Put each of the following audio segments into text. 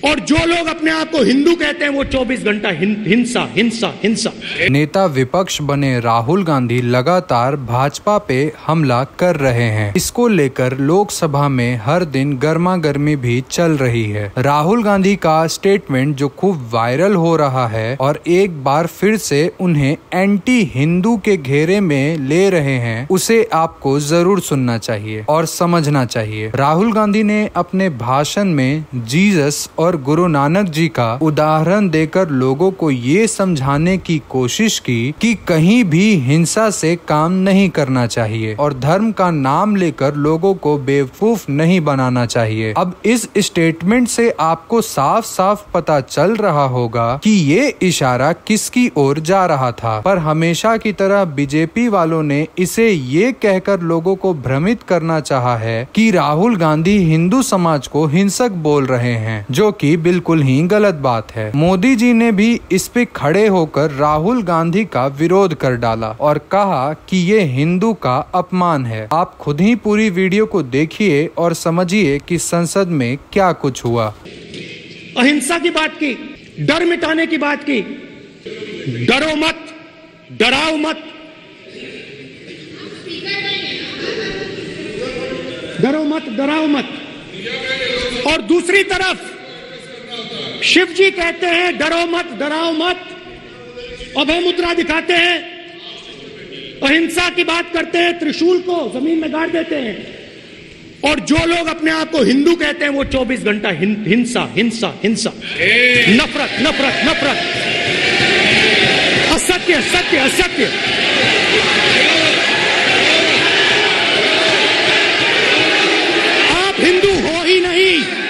और जो लोग अपने आप को हिंदू कहते हैं वो 24 घंटा हिंसा हिंसा हिंसा। नेता विपक्ष बने राहुल गांधी लगातार भाजपा पे हमला कर रहे हैं। इसको लेकर लोकसभा में हर दिन गर्मा गर्मी भी चल रही है। राहुल गांधी का स्टेटमेंट जो खूब वायरल हो रहा है और एक बार फिर से उन्हें एंटी हिंदू के घेरे में ले रहे हैं, उसे आपको जरूर सुनना चाहिए और समझना चाहिए। राहुल गांधी ने अपने भाषण में जीसस और गुरु नानक जी का उदाहरण देकर लोगों को ये समझाने की कोशिश की कि कहीं भी हिंसा से काम नहीं करना चाहिए और धर्म का नाम लेकर लोगों को बेवकूफ नहीं बनाना चाहिए। अब इस स्टेटमेंट से आपको साफ साफ पता चल रहा होगा कि ये इशारा किसकी ओर जा रहा था, पर हमेशा की तरह बीजेपी वालों ने इसे ये कहकर लोगों को भ्रमित करना चाहा है कि राहुल गांधी हिंदू समाज को हिंसक बोल रहे हैं, जो कि बिल्कुल ही गलत बात है। मोदी जी ने भी इस पे खड़े होकर राहुल गांधी का विरोध कर डाला और कहा कि ये हिंदू का अपमान है। आप खुद ही पूरी वीडियो को देखिए और समझिए कि संसद में क्या कुछ हुआ। अहिंसा की बात की, डर मिटाने की बात की, डरो मत, डराओ मत, डरो मत, डराओ मत। और दूसरी तरफ शिव जी कहते हैं डरो मत, डराओ मत, अभय मुद्रा दिखाते हैं, अहिंसा की बात करते हैं, त्रिशूल को जमीन में गाड़ देते हैं। और जो लोग अपने आप को हिंदू कहते हैं वो 24 घंटा हिंसा हिंसा हिंसा, नफरत नफरत नफरत, असत्य सत्य असत्य। आप हिंदू हो ही नहीं।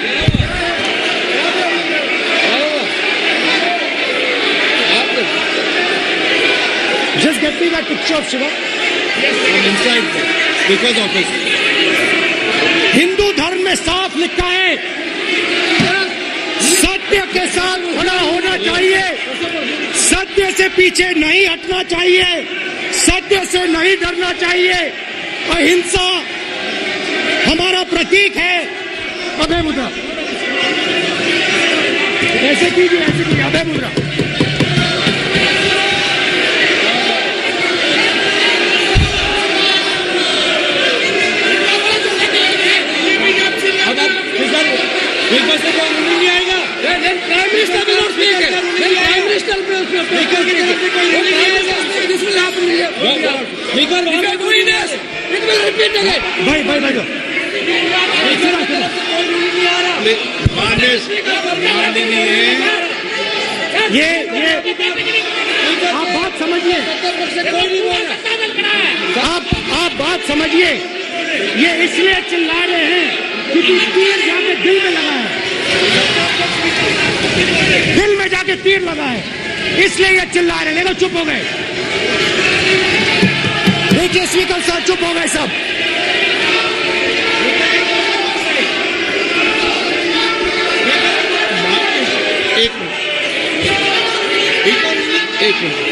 Just get me that picture of Shiva. Yes, I'm inside because of it. Hindu धर्म में साफ लिखा है, सत्य के साथ खड़ा होना चाहिए, सत्य से पीछे नहीं हटना चाहिए, सत्य से नहीं डरना चाहिए। अहिंसा हमारा प्रतीक है। अभय मुद्रा ऐसे कीजिए, ऐसे कीजिए, अभय मुद्रा। नहीं आएगा। Prime minister will not speak. Prime minister will speak. This will happen. Because we are doing this, it will repeat again. भाई भाई भाई ये आप बात समझिए, आप बात समझिए। ये इसलिए चिल्ला रहे हैं क्योंकि तीर जाके दिल में लगा है, दिल में जाके तीर लगा है, इसलिए ये चिल्ला रहे हैं। देखो चुप हो गए, देखिए स्पीकर साहब चुप हो गए सब। एक मिनट।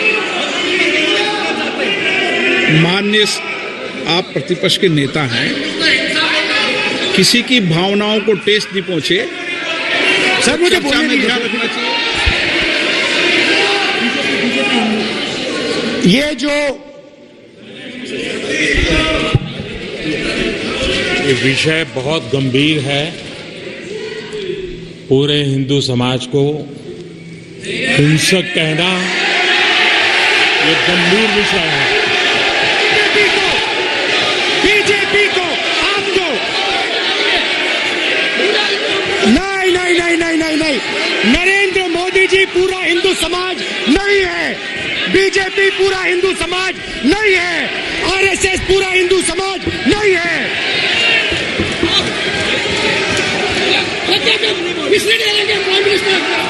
माननीय आप प्रतिपक्ष के नेता हैं, किसी की भावनाओं को ठेस नहीं पहुंचे, सर मुझे चर्चा में ध्यान रखना चाहिए। ये जो ये विषय बहुत गंभीर है। पूरे हिंदू समाज को हिंसक कहना ये गंभीर विषय है। बीजेपी को आपको नहीं नहीं नहीं नहीं नहीं नहीं, नरेंद्र मोदी जी पूरा हिंदू समाज नहीं है, बीजेपी पूरा हिंदू समाज नहीं है, आरएसएस पूरा हिंदू समाज नहीं है। इसलिए प्राइम मिनिस्टर